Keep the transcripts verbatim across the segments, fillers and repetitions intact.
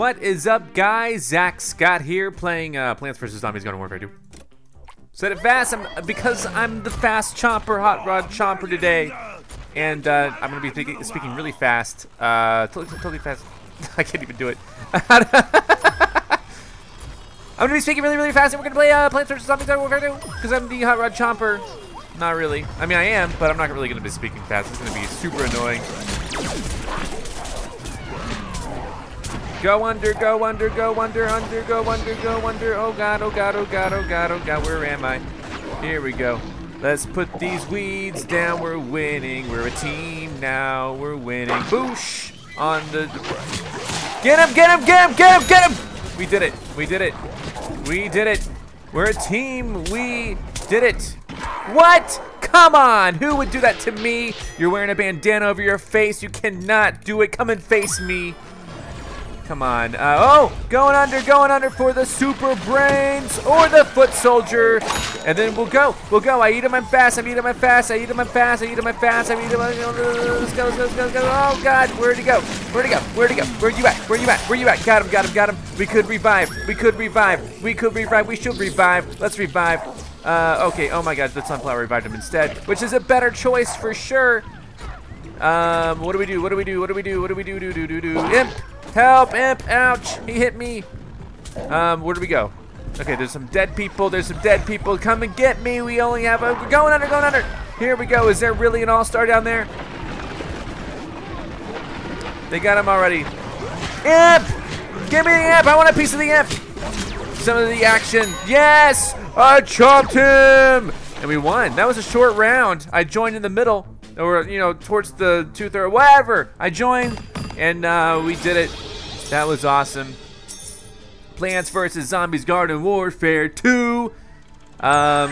What is up, guys? Zack Scott here, playing uh, Plants versus. Zombies Garden Warfare two. Said it fast, I'm, because I'm the fast chomper, hot rod chomper today, and uh, I'm gonna be speaking, speaking really fast. Uh, totally, totally fast. I can't even do it. I'm gonna be speaking really, really fast, and we're gonna play uh, Plants versus. Zombies Garden Warfare two because I'm the hot rod chomper. Not really. I mean, I am, but I'm not really gonna be speaking fast. It's gonna be super annoying. Go under, go under, go under, under, go under, go under. Oh god, oh god, oh god, oh god, oh god, where am I? Here we go. Let's put these weeds down. We're winning. We're a team now. We're winning. Boosh! On the. Get him, get him, get him, get him, get him! We did it. We did it. We did it. We're a team. We did it. What? Come on! Who would do that to me? You're wearing a bandana over your face. You cannot do it. Come and face me. Come on. Uh, oh, going under, going under for the super brains or the foot soldier. And then we'll go. We'll go. I eat him, I'm fast. I eat him, I'm fast. I eat him, I'm fast. I eat him, I'm fast. I eat him, I'm fast. Let's go, let's go, let's go, let's go. Oh, God. Where'd he go? Where'd he go? Where'd he go? Where you at? Where you at? Where you at? Got him, got him, got him. We could revive. We could revive. We could revive. We should revive. Let's revive. Uh, okay. Oh, my God. The sunflower revived him instead, which is a better choice for sure. Um, what do we do? What do we do? What do we do? What do we do? Do, do, do, do. Imp. Help, imp, ouch, he hit me. Um, where do we go? Okay, there's some dead people, there's some dead people. Come and get me, we only have a, we're going under, going under. Here we go, is there really an all-star down there? They got him already. Imp, give me the imp, I want a piece of the imp. Some of the action, yes, I chopped him. And we won, that was a short round. I joined in the middle, or, you know, towards the two-third, whatever. I joined. And uh, we did it. That was awesome. Plants versus. Zombies Garden Warfare two. Um,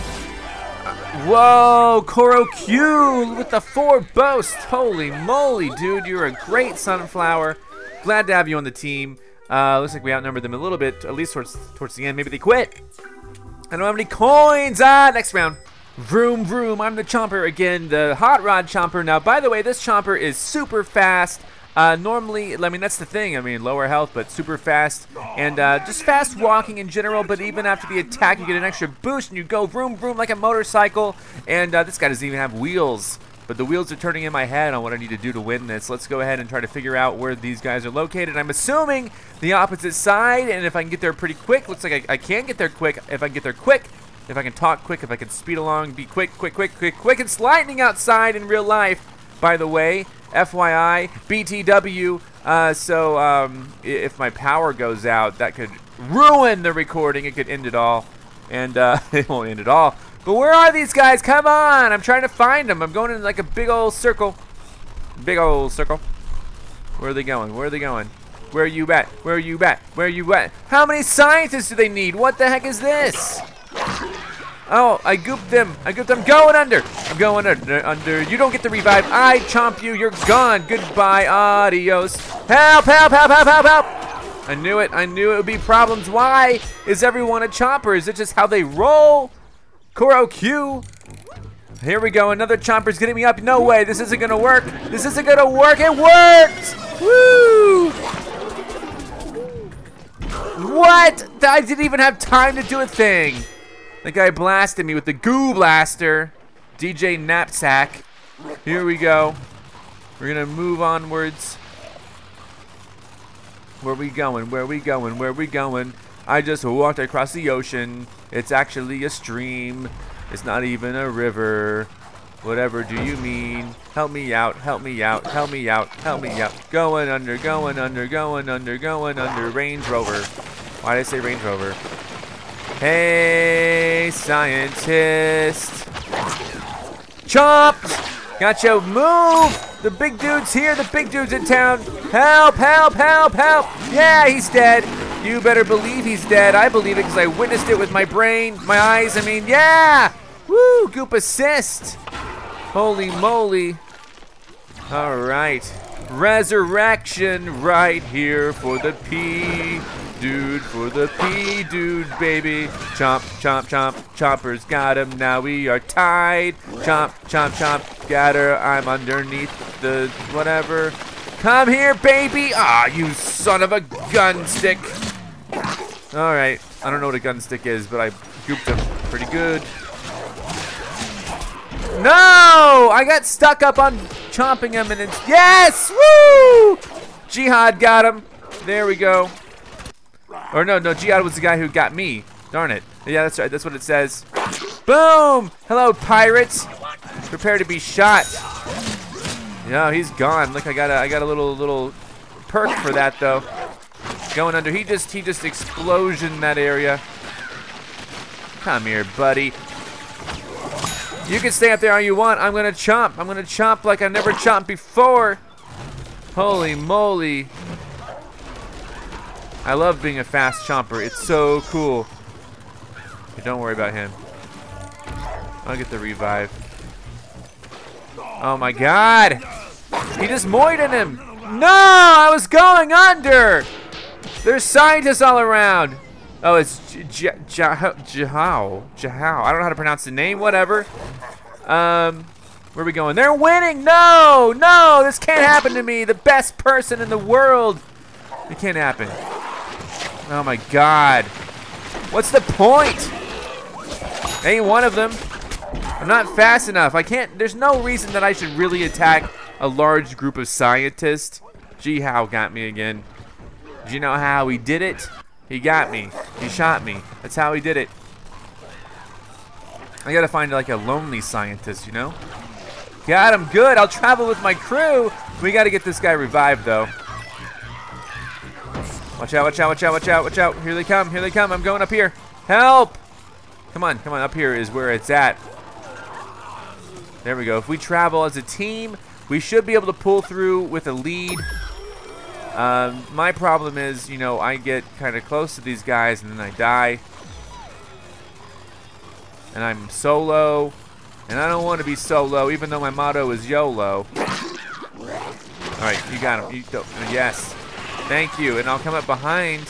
whoa, Koro Q with the four boast. Holy moly, dude. You're a great sunflower. Glad to have you on the team. Uh, looks like we outnumbered them a little bit, at least towards, towards the end. Maybe they quit. I don't have any coins. Ah, next round. Vroom, vroom. I'm the chomper again, the hot rod chomper. Now, by the way, this chomper is super fast. Uh, normally, I mean, that's the thing. I mean, lower health, but super fast. And uh, just fast walking in general, but even after the attack, you get an extra boost, and you go vroom, vroom like a motorcycle. And uh, this guy doesn't even have wheels. But the wheels are turning in my head on what I need to do to win this. Let's go ahead and try to figure out where these guys are located. I'm assuming the opposite side, and if I can get there pretty quick, looks like I, I can get there quick. If I can get there quick, if I can talk quick, if I can speed along, be quick, quick, quick, quick, quick. It's lightning outside in real life, by the way. F Y I, B T W, uh, so um, if my power goes out, that could ruin the recording. It could end it all, and uh, it won't end it all. But where are these guys? Come on, I'm trying to find them. I'm going in like a big old circle. Big old circle. Where are they going? Where are they going? Where are you at? Where are you at? Where are you at? How many scientists do they need? What the heck is this? Oh, I gooped them. I gooped them. Going under. I'm going under. Under. You don't get the revive. I chomp you. You're gone. Goodbye. Adios. Help, help, help, help, help, help. I knew it. I knew it would be problems. Why is everyone a chomper? Is it just how they roll? Koro Q. Here we go. Another chomper's getting me up. No way. This isn't going to work. This isn't going to work. It worked. Woo. What? I didn't even have time to do a thing. The guy blasted me with the goo blaster. D J Knapsack. Here we go. We're gonna move onwards. Where we going? Where we going? Where we going? I just walked across the ocean. It's actually a stream. It's not even a river. Whatever do you mean? Help me out. Help me out. Help me out. Help me out. Going under. Going under. Going under. Going under. Range Rover. Why did I say Range Rover? Hey, scientist. Chopped. Gotcha. Move. The big dude's here. The big dude's in town. Help, help, help, help. Yeah, he's dead. You better believe he's dead. I believe it because I witnessed it with my brain, my eyes. I mean, yeah. Woo, goop assist. Holy moly. All right. Resurrection right here for the P. Dude, for the P dude, baby. Chomp, chomp, chomp. Chomper's got him. Now we are tied. Chomp, chomp, chomp. Got her. I'm underneath the whatever. Come here, baby. Ah, you son of a gun stick. All right. I don't know what a gun stick is, but I gooped him pretty good. No! I got stuck up on chomping him, and it's yes! Woo! Jihad got him. There we go. Or no, no, Jihad was the guy who got me. Darn it. Yeah, that's right. That's what it says. Boom! Hello, pirates. Prepare to be shot. No, he's gone. Look, I got a, I got a little, little perk for that though. Going under. He just, he just explosion that area. Come here, buddy. You can stay up there all you want. I'm gonna chomp. I'm gonna chomp like I never chomped before. Holy moly. I love being a fast chomper. It's so cool. But don't worry about him. I'll get the revive. Oh my god! He just moited him! No! I was going under! There's scientists all around! Oh, it's Jahao. Jahao. I don't know how to pronounce the name. Whatever. Um, where are we going? They're winning! No! No! This can't happen to me! The best person in the world! It can't happen. Oh my god. What's the point? Ain't one of them. I'm not fast enough. I can't. There's no reason that I should really attack a large group of scientists. Jihao got me again. Do you know how he did it? He got me. He shot me. That's how he did it. I gotta find like a lonely scientist, you know? Got him. Good. I'll travel with my crew. We gotta get this guy revived though. Watch out, watch out, watch out, watch out, watch out. Here they come. Here they come. I'm going up here. Help! Come on, come on. Up here is where it's at. There we go. If we travel as a team, we should be able to pull through with a lead. Um, my problem is, you know, I get kind of close to these guys and then I die. And I'm solo. And I don't want to be solo, even though my motto is YOLO. Alright, you got him. You go. Yes. Thank you. And I'll come up behind.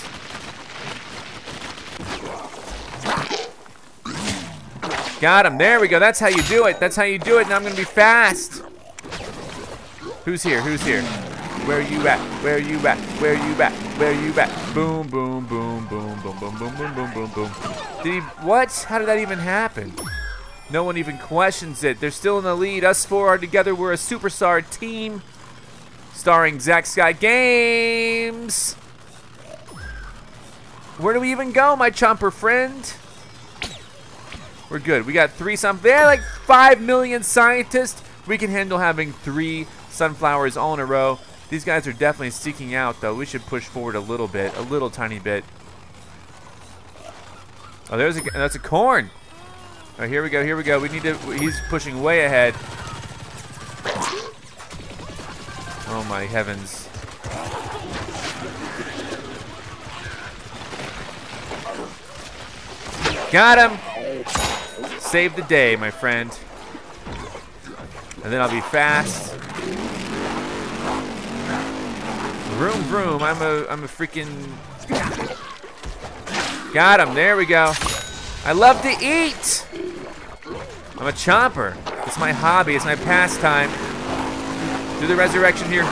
Got him. There we go. That's how you do it. That's how you do it. Now I'm going to be fast. Who's here? Who's here? Where you at? Where you at? Where you at? Where you at? Boom, boom, boom, boom, boom, boom, boom, boom, boom, boom, boom. Did he, what? How did that even happen? No one even questions it. They're still in the lead. Us four are together. We're a superstar team. Starring ZackScottGames. Where do we even go, my chomper friend? We're good. We got three sun. They had like five million scientists. We can handle having three sunflowers all in a row. These guys are definitely seeking out, though. We should push forward a little bit, a little tiny bit. Oh, there's a. That's a corn. All right, here we go. Here we go. We need to. He's pushing way ahead. Oh my heavens. Got him. Save the day, my friend. And then I'll be fast. Vroom vroom. I'm a I'm a freaking got him. There we go. I love to eat. I'm a chomper. It's my hobby. It's my pastime. Do the resurrection here.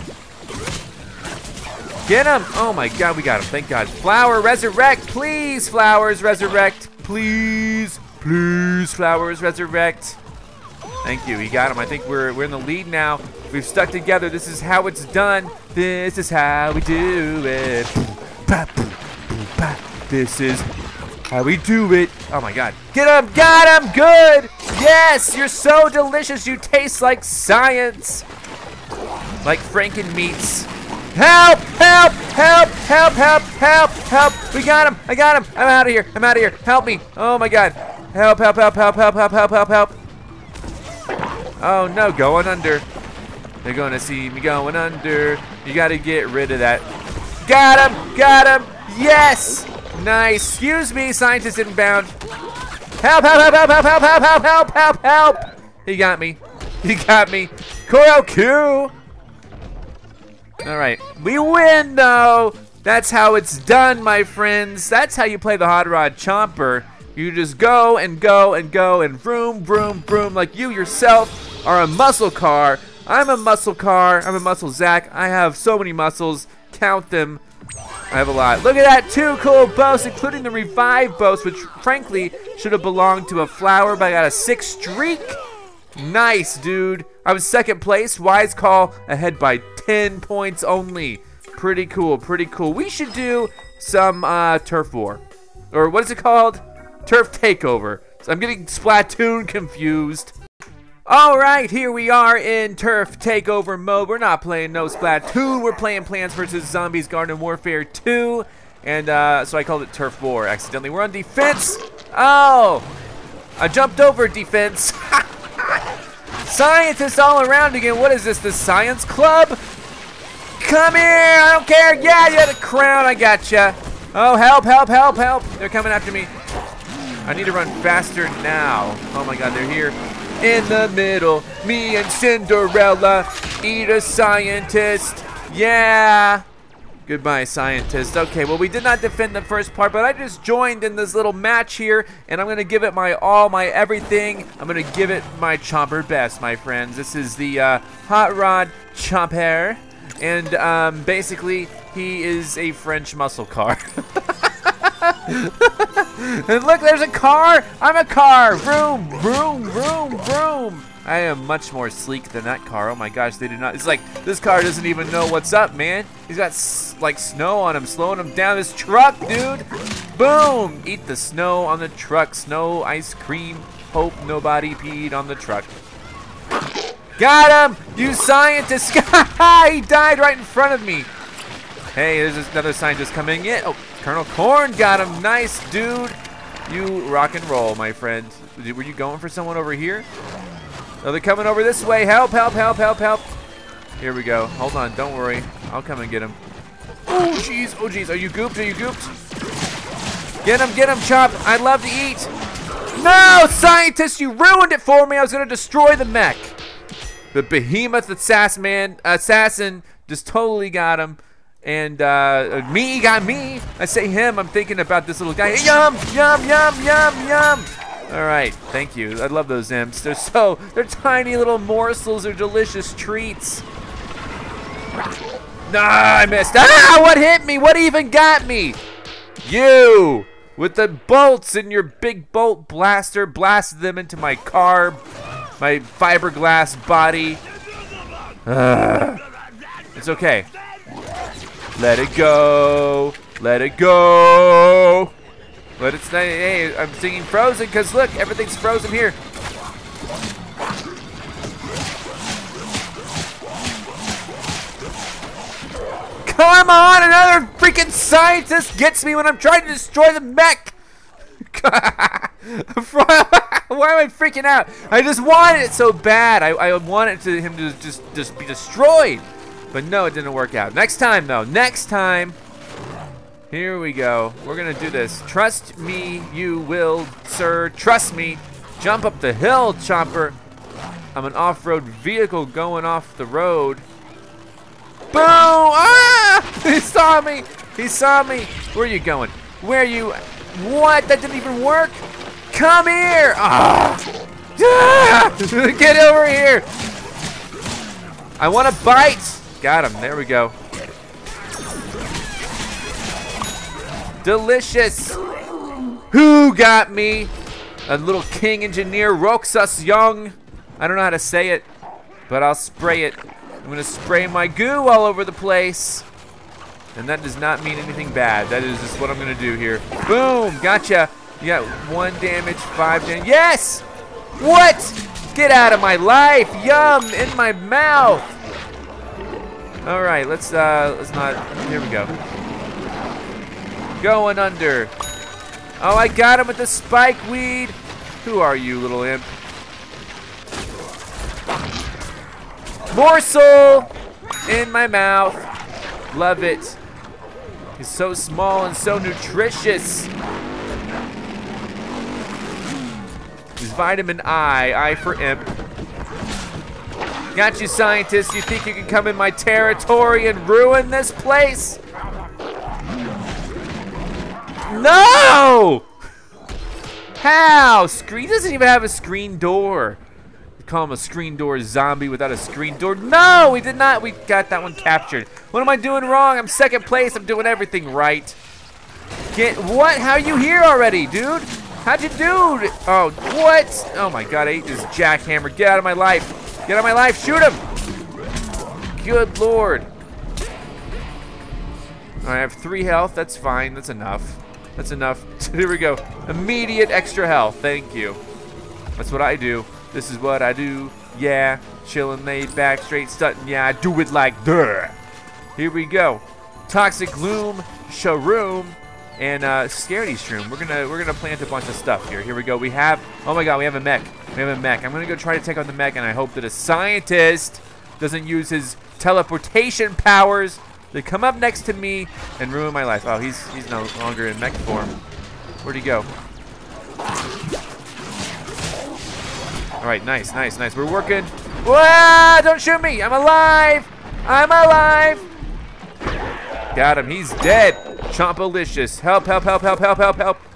Get him. Oh my god, we got him. Thank God. Flower, resurrect. Please, flowers, resurrect. Please. Please, flowers, resurrect. Thank you. He got him. I think we're we're in the lead now. We've stuck together. This is how it's done. This is how we do it. This is how we do it. Oh my god. Get him. Got him. Good. Yes. You're so delicious. You taste like science. Like Franken meats. Help! Help! Help! Help! Help! Help! Help! We got him! I got him! I'm out of here! I'm out of here! Help me! Oh my god! Help! Help! Help! Help! Help! Help! Help! Help! Help! Oh no! Going under! They're gonna see me going under. You gotta get rid of that. Got him! Got him! Yes! Nice! Excuse me, scientist inbound. Help! Help! Help! Help! Help! Help! Help! Help! Help! Help! Help! He got me. He got me. Coral Q! Alright, we win though! That's how it's done, my friends. That's how you play the Hot Rod Chomper. You just go and go and go and vroom, vroom, vroom, like you yourself are a muscle car I'm a muscle car. I'm a muscle Zack. I have so many muscles. Count them. I have a lot. Look at that. Two cool boasts, including the revive boast, which frankly should have belonged to a flower, but I got a six streak. Nice, dude. I was second place. Wise call, ahead by ten points only. Pretty cool. Pretty cool. We should do some uh, turf war. Or what is it called? Turf takeover. So I'm getting Splatoon confused. Alright, here we are in Turf Takeover mode. We're not playing no Splatoon. We're playing Plants versus. Zombies Garden Warfare two. And uh, so I called it Turf War accidentally. We're on defense. Oh! I jumped over defense. Scientists all around again. What is this, the science club? Come here, I don't care. Yeah, you had a crown, I gotcha. Oh, help, help, help, help. They're coming after me. I need to run faster now. Oh my god, they're here. In the middle, me and Cinderella eat a scientist. Yeah. Goodbye, scientist. Okay, well, we did not defend the first part, but I just joined in this little match here, and I'm going to give it my all, my everything. I'm going to give it my Chomper best, my friends. This is the uh, Hot Rod Chomper, and um, basically, he is a French muscle car. And look, there's a car. I'm a car. Vroom, vroom, vroom, vroom. I am much more sleek than that car. Oh my gosh, they do not. It's like this car doesn't even know what's up, man. He's got s like snow on him, slowing him down. This truck, dude. Boom. Eat the snow on the truck. Snow, ice cream. Hope nobody peed on the truck. Got him, you scientist. He died right in front of me. Hey, there's another scientist coming in. Oh, Colonel Corn got him. Nice, dude. You rock and roll, my friend. Were you going for someone over here? Oh, they're coming over this way. Help, help, help, help, help. Here we go. Hold on. Don't worry. I'll come and get him. Oh, jeez. Oh, jeez. Are you gooped? Are you gooped? Get him, get him, Chop. I'd love to eat. No, scientist, you ruined it for me. I was going to destroy the mech. The behemoth assassin, man, assassin just totally got him. And uh, me got me. I say him, I'm thinking about this little guy. Yum, yum, yum, yum, yum. All right, thank you. I love those imps. They're so, they're tiny little morsels. They're delicious treats. Nah, I missed. Ah, what hit me? What even got me? You, with the bolts in your big bolt blaster, blasted them into my car, my fiberglass body. Uh, it's okay. Let it go. Let it go. Let it stay. Hey, I'm singing Frozen because look, everything's frozen here. Come on, another freaking scientist gets me when I'm trying to destroy the mech. Why am I freaking out? I just wanted it so bad. I, I wanted to, him to just, just be destroyed. But no, it didn't work out. Next time, though. Next time. Here we go. We're going to do this. Trust me, you will, sir. Trust me. Jump up the hill, Chomper. I'm an off-road vehicle going off the road. Boom! Ah! He saw me. He saw me. Where are you going? Where are you? What? That didn't even work? Come here! Ah! Ah! Get over here! I want to bite! Got him. There we go. Delicious! Who got me? A little king engineer, Roxas Young. I don't know how to say it, but I'll spray it. I'm gonna spray my goo all over the place. And that does not mean anything bad. That is just what I'm gonna do here. Boom! Gotcha! You got one damage, five damage. Yes! What? Get out of my life! Yum! In my mouth! Alright, let's uh let's not here we go. Going under. Oh, I got him with the spike weed. Who are you, little imp? Morsel in my mouth. Love it. He's so small and so nutritious. He's vitamin I, I for imp. Got you, scientists. You think you can come in my territory and ruin this place? No! How? Screen doesn't even have a screen door. Call him a screen door zombie without a screen door. No, we did not. We got that one captured. What am I doing wrong? I'm second place. I'm doing everything right. Get what? How are you here already, dude? How'd you do? Oh, what? Oh my God, I ate this jackhammer. Get out of my life. Get out of my life. Shoot him. Good Lord. All right, I have three health. That's fine. That's enough. That's enough. Here we go. Immediate extra health. Thank you. That's what I do. This is what I do. Yeah. Chilling, laid back, straight stunting. Yeah, I do it like that. Here we go. Toxic Gloom, Shroom, and uh, Scaredy Shroom. We're gonna we're gonna plant a bunch of stuff here. Here we go. We have. Oh my God, we have a mech. We have a mech. I'm gonna go try to take on the mech, and I hope that a scientist doesn't use his teleportation powers to come up next to me and ruin my life. Oh, he's he's no longer in mech form. Where'd he go? All right, nice, nice, nice. We're working. Whoa, don't shoot me. I'm alive. I'm alive. Got him. He's dead. Chompalicious. Help, help, help, help, help, help, help.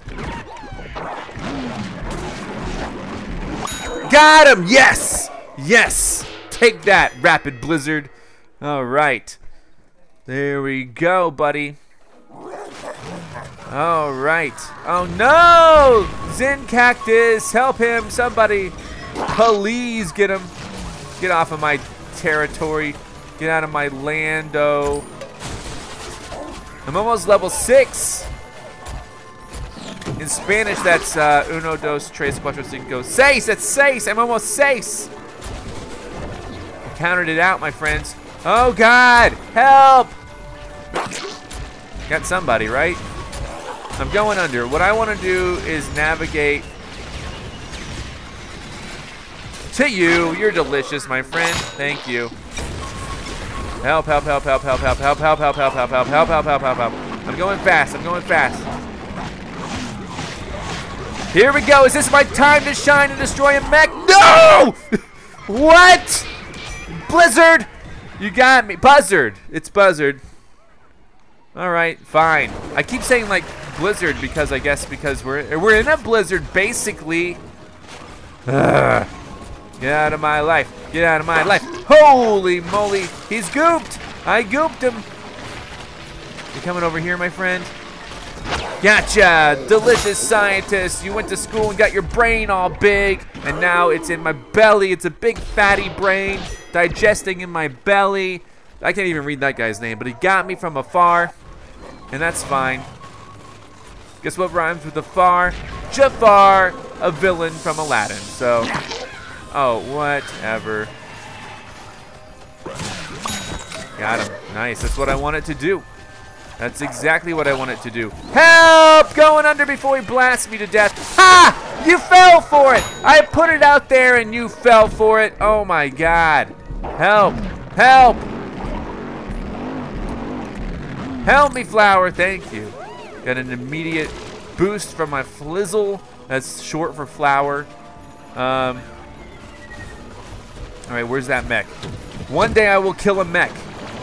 Got him. Yes. Yes. Take that, Rapid Blizzard. All right. There we go, buddy. All right. Oh, no. Zen Cactus. Help him. Somebody. Please get him. Get off of my territory. Get out of my lando. I'm almost level six. In Spanish, that's uh, uno, dos, tres, cuatro, cinco, seis. That's seis. I'm almost seis. I counted it out, my friends. Oh, God. Help. Got somebody, right? I'm going under. What I want to do is navigate to you. You're delicious, my friend. Thank you. Help, help, help, help, help, help, help, help, help, help, help, help, help, help, help, help, help. I'm going fast. I'm going fast. Here we go. Is this my time to shine and destroy a mech? No! What? Blizzard! You got me. Buzzard. It's Buzzard. All right, fine. I keep saying like Blizzard because I guess because we're we're in a blizzard basically. Ugh. Get out of my life. Get out of my life. Holy moly. He's gooped. I gooped him. You coming over here, my friend? Gotcha. Delicious scientist. You went to school and got your brain all big. And now it's in my belly. It's a big fatty brain digesting in my belly. I can't even read that guy's name, but he got me from afar. And that's fine. Guess what rhymes with afar? Jafar, a villain from Aladdin. So... oh, whatever. Got him. Nice. That's what I wanted to do. That's exactly what I wanted to do. Help! Going under before he blasts me to death. Ha! You fell for it! I put it out there and you fell for it. Oh my God. Help! Help! Help me, flower. Thank you. Got an immediate boost from my flizzle. That's short for flower. Um... All right, where's that mech? One day I will kill a mech.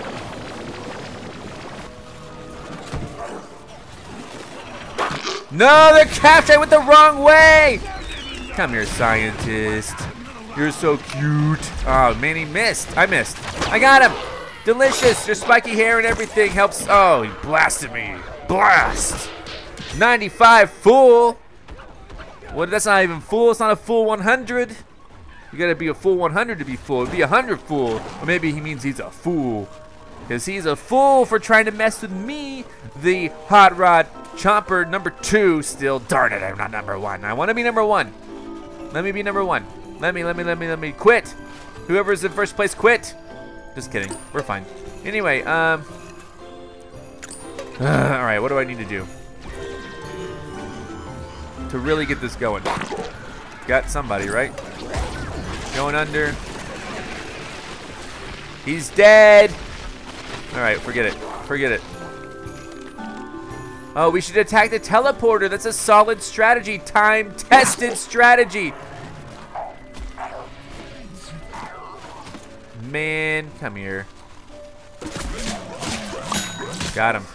No, they're captured. I went the wrong way. Come here, scientist. You're so cute. Oh, man, he missed. I missed. I got him. Delicious. Your spiky hair and everything helps. Oh, he blasted me. Blast. ninety-five full. What? That's not even full. It's not a full one hundred. You gotta be a full one hundred to be full. It'd be a hundred full. Or maybe he means he's a fool. Because he's a fool for trying to mess with me, the Hot Rod Chomper number two still. Darn it, I'm not number one. I wanna be number one. Let me be number one. Let me, let me, let me, let me quit. Whoever's in first place, quit. Just kidding, we're fine. Anyway, um. Uh, all right, what do I need to do? To really get this going. Got somebody, right? Going under. He's dead. All right, forget it. Forget it. Oh, we should attack the teleporter. That's a solid strategy. Time-tested strategy. Man, come here. Got him.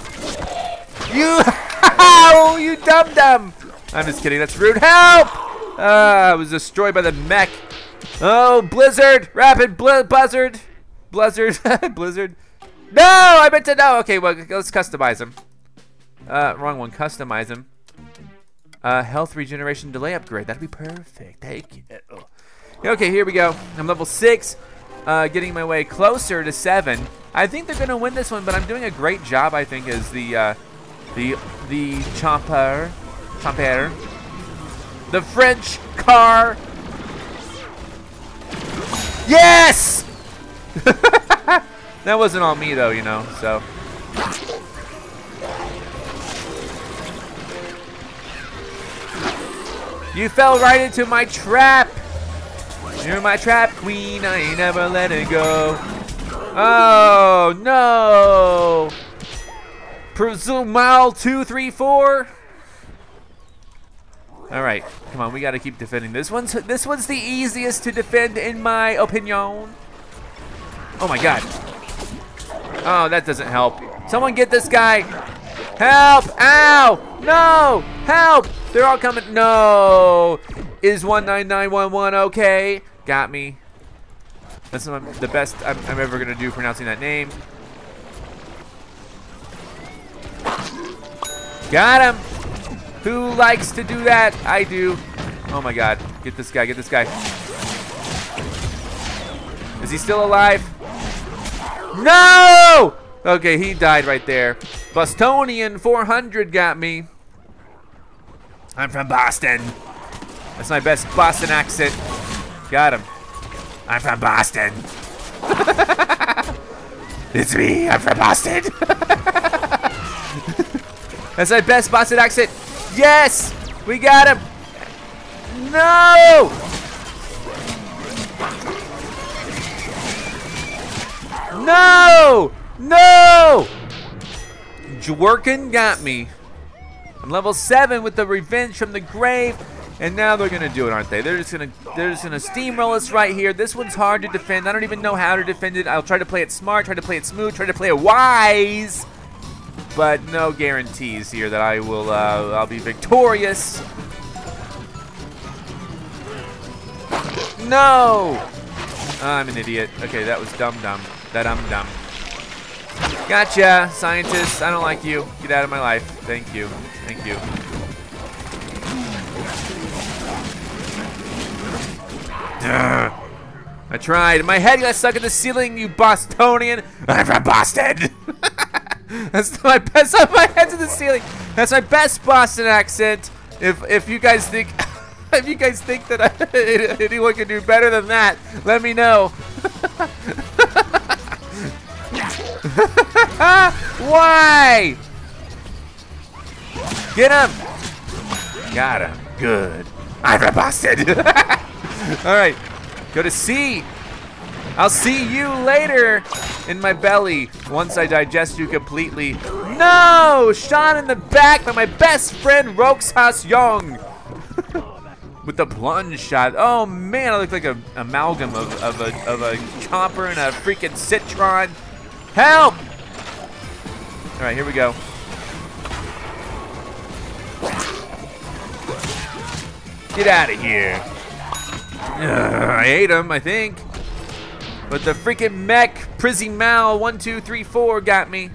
You, you dum-dum. I'm just kidding. That's rude. Help! Ah, I was destroyed by the mech. Oh, Blizzard! Rapid bl Buzzard! Blizzard! Blizzard! No! I meant to know! Okay, well, let's customize him. Uh, wrong one. Customize him. Uh, health regeneration delay upgrade. That'd be perfect. Thank you. Oh. Okay, here we go. I'm level six. Uh, getting my way closer to seven. I think they're going to win this one, but I'm doing a great job, I think, as the, uh, the, the Chomper. Chomper. The French car. Yes! That wasn't on me though, you know, so. You fell right into my trap. You're my trap queen, I ain't never let it go. Oh, no. Presume mile two, three, four. All right, come on, we gotta keep defending. This one's this one's the easiest to defend in my opinion. Oh my God. Oh, that doesn't help. Someone get this guy. Help, ow, no, help. They're all coming, no. Is one nine nine one one okay? Got me. That's the best I'm, I'm ever gonna do pronouncing that name. Got him. Who likes to do that? I do. Oh my God. Get this guy, get this guy. Is he still alive? No! Okay, he died right there. Bostonian four hundred got me. I'm from Boston. That's my best Boston accent. Got him. I'm from Boston. It's me, I'm from Boston. That's my best Boston accent. Yes! We got him! No! No! No! Jworkin got me. I'm level seven with the revenge from the grave, and now they're gonna do it, aren't they? They're just gonna they're just gonna steamroll us right here. This one's hard to defend. I don't even know how to defend it. I'll try to play it smart, try to play it smooth, try to play it wise. But no guarantees here that I will, uh, I'll be victorious. No! I'm an idiot. Okay, that was dumb dumb. That I'm dumb. Gotcha, scientist. I don't like you. Get out of my life. Thank you. Thank you. Ugh. I tried. My head got stuck in the ceiling, you Bostonian. I'm from Boston. That's my best. My head's in the ceiling. That's my best Boston accent. If if you guys think, if you guys think that I, anyone can do better than that, let me know. Why? Get him. Got him. Good. I'm from Boston. All right. Go to C. I'll see you later in my belly once I digest you completely. No! Shot in the back by my best friend Roxas Young. With the plunge shot. Oh man, I look like an amalgam of, of, a, of a Chomper and a freaking Citron. Help! All right, here we go. Get out of here. Ugh, I ate him, I think. But the freaking mech, Prizzy Mal, one, two, three, four got me.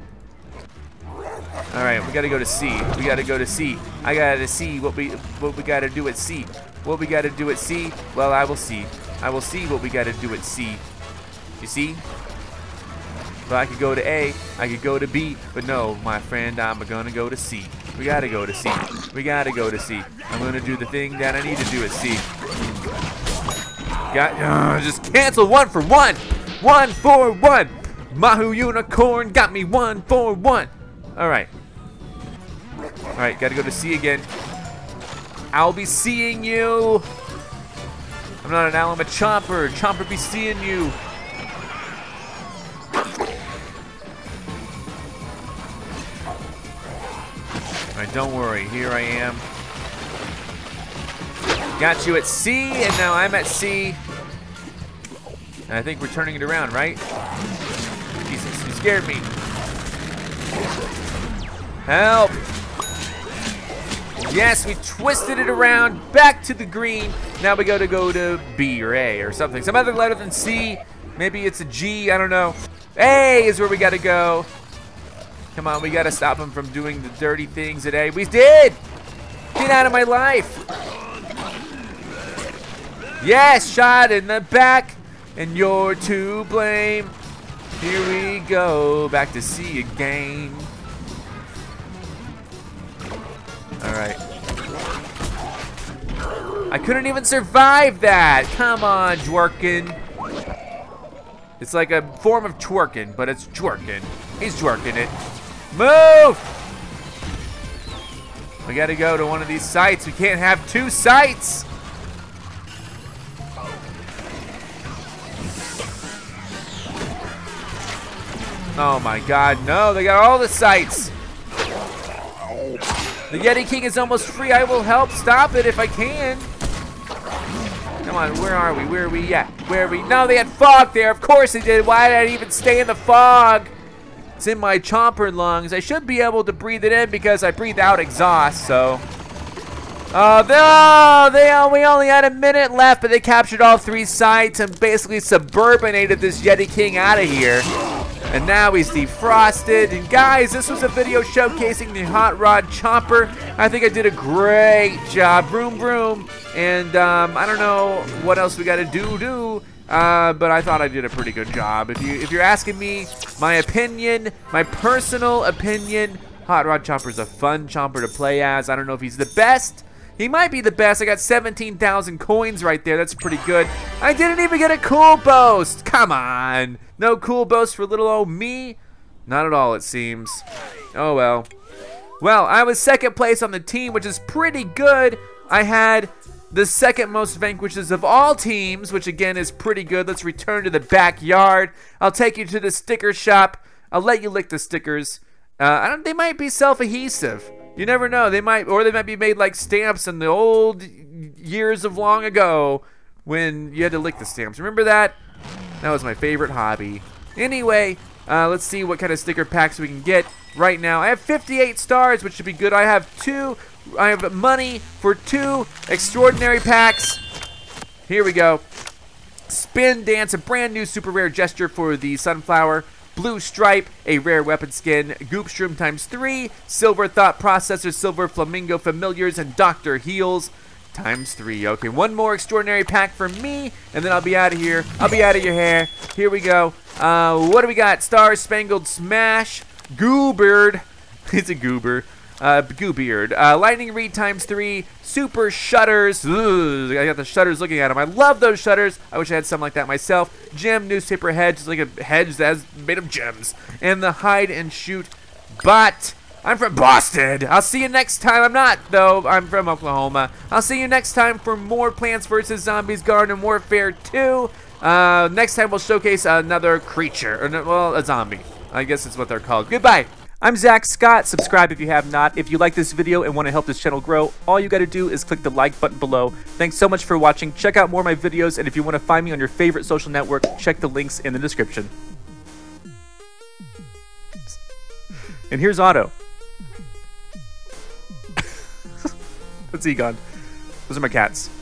All right, we gotta go to C. We gotta go to C. I gotta see what we what we gotta do at C. What we gotta do at C? Well, I will see. I will see what we gotta do at C. You see? But I could go to A, I could go to B, but no, my friend, I'm gonna go to C. We gotta go to C. We gotta go to C. I'm gonna do the thing that I need to do at C. Got, uh, just cancel one for one. One for one. Mahu Unicorn got me one for one. All right. All right, gotta go to C again. I'll be seeing you. I'm not an owl, I'm a Chomper. Chomper be seeing you. All right, don't worry, here I am. Got you at C, and now I'm at C. And I think we're turning it around, right? Jesus, you scared me. Help! Yes, we twisted it around, back to the green. Now we got to go to B or A or something. Some other letter than C. Maybe it's a G, I don't know. A is where we got to go. Come on, we got to stop him from doing the dirty things at A. We did! Get out of my life. Yes, shot in the back, and you're to blame. Here we go, back to C again. All right. I couldn't even survive that. Come on, twerking. It's like a form of twerking, but it's twerking. He's twerking it. Move! We gotta go to one of these sites. We can't have two sites. Oh my God, no, they got all the sites. The Yeti King is almost free. I will help stop it if I can. Come on, where are we? Where are we at? Where are we? No, they had fog there. Of course they did. Why did I even stay in the fog? It's in my chomper lungs. I should be able to breathe it in because I breathe out exhaust, so. Oh, no, they, we only had a minute left, but they captured all three sites and basically suburbanated this Yeti King out of here. And now he's defrosted. And guys, this was a video showcasing the Hot Rod Chomper. I think I did a great job. Vroom, vroom. And um, I don't know what else we got to do, do. Uh, but I thought I did a pretty good job. If, you, if you're asking me my opinion, my personal opinion, Hot Rod Chomper's a fun chomper to play as. I don't know if he's the best. He might be the best. I got seventeen thousand coins right there. That's pretty good. I didn't even get a cool boast. Come on. No cool boast for little old me? Not at all, it seems. Oh, well. Well, I was second place on the team, which is pretty good. I had the second most vanquishes of all teams, which again is pretty good. Let's return to the backyard. I'll take you to the sticker shop. I'll let you lick the stickers. Uh, I don't. They might be self-adhesive. You never know. They might, or they might be made like stamps in the old years of long ago when you had to lick the stamps. Remember that? That was my favorite hobby. Anyway, uh, let's see what kind of sticker packs we can get right now. I have fifty-eight stars, which should be good. I have two. I have money for two extraordinary packs. Here we go. Spin Dance, a brand new super rare gesture for the Sunflower. Blue Stripe, a rare weapon skin. Goopstrom times three. Silver Thought Processor, Silver Flamingo Familiars, and Doctor Heals times three. Okay, one more extraordinary pack for me, and then I'll be out of here. I'll be out of your hair. Here we go. Uh, what do we got? Star Spangled Smash. Goobeard. It's a goober. Uh, Goobeard. Uh, Lightning Reed times three. Super Shutters. Ugh, I got the shutters looking at them. I love those shutters. I wish I had something like that myself. Gem Newspaper Hedge. It's like a hedge that's made of gems. And the Hide and Shoot Bot. I'm from Boston. I'll see you next time. I'm not, though. I'm from Oklahoma. I'll see you next time for more Plants versus. Zombies Garden Warfare two. Uh, next time we'll showcase another creature. Or, well, a zombie. I guess it's what they're called. Goodbye. I'm Zack Scott. Subscribe if you have not. If you like this video and want to help this channel grow, all you got to do is click the like button below. Thanks so much for watching. Check out more of my videos, and if you want to find me on your favorite social network, check the links in the description. And here's Otto. That's Egon. Those are my cats.